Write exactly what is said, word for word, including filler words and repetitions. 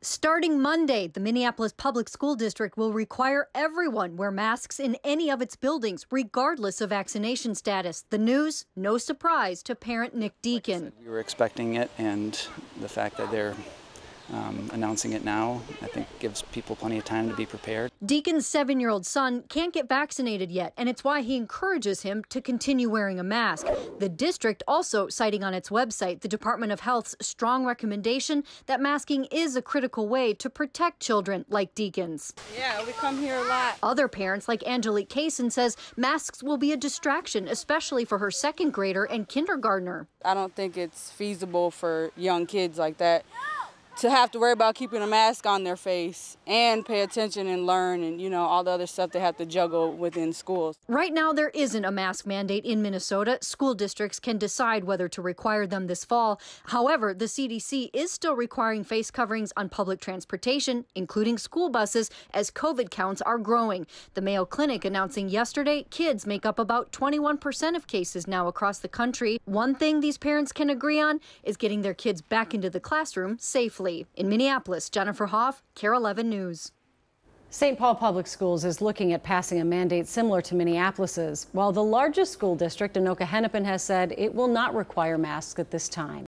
Starting Monday, the Minneapolis Public School District will require everyone wear masks in any of its buildings, regardless of vaccination status. The news, no surprise to parent Nick Deacon. Like I said, we were expecting it, and the fact that they're um, announcing it now, I think gives people plenty of time to be prepared. Deacon's seven-year-old son can't get vaccinated yet, and it's why he encourages him to continue wearing a mask. The district also citing on its website the Department of Health's strong recommendation that masking is a critical way to protect children like Deacon's. Yeah, we come here a lot. Other parents like Angelique Kaysen says masks will be a distraction, especially for her second grader and kindergartner. I don't think it's feasible for young kids like that to have to worry about keeping a mask on their face and pay attention and learn and, you know, all the other stuff they have to juggle within schools. Right now, there isn't a mask mandate in Minnesota. School districts can decide whether to require them this fall. However, the C D C is still requiring face coverings on public transportation, including school buses, as COVID counts are growing. The Mayo Clinic announcing yesterday kids make up about twenty-one percent of cases now across the country. One thing these parents can agree on is getting their kids back into the classroom safely. In Minneapolis, Jennifer Hoff, KARE eleven News. Saint Paul Public Schools is looking at passing a mandate similar to Minneapolis's, while the largest school district, Anoka-Hennepin, has said it will not require masks at this time.